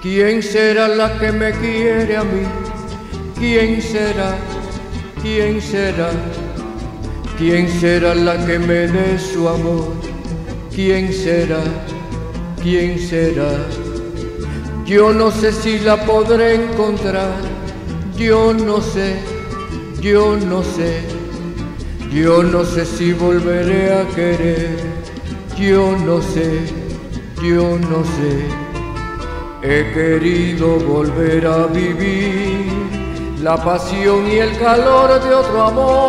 ¿Quién será la que me quiere a mí? ¿Quién será? ¿Quién será? ¿Quién será la que me dé su amor? ¿Quién será? ¿Quién será? Yo no sé si la podré encontrar. Yo no sé, yo no sé. Yo no sé si volveré a querer. Yo no sé, yo no sé. He querido volver a vivir la pasión y el calor de otro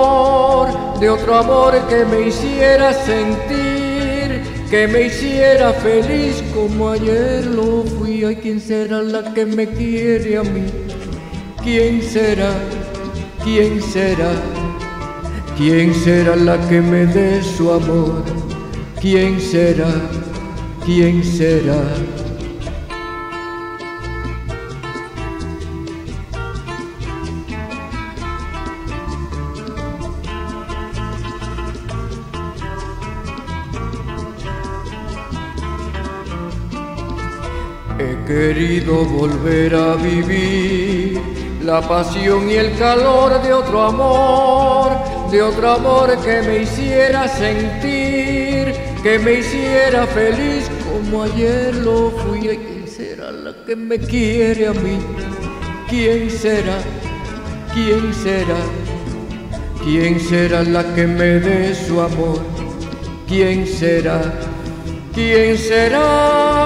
amor que me hiciera sentir, que me hiciera feliz como ayer lo fui. Ay, ¿quién será la que me quiere a mí? ¿Quién será? ¿Quién será? ¿Quién será la que me dé su amor? ¿Quién será? ¿Quién será? He querido volver a vivir la pasión y el calor de otro amor que me hiciera sentir, que me hiciera feliz como ayer lo fui. ¿Quién será la que me quiere a mí? ¿Quién será? ¿Quién será? ¿Quién será la que me dé su amor? ¿Quién será? ¿Quién será?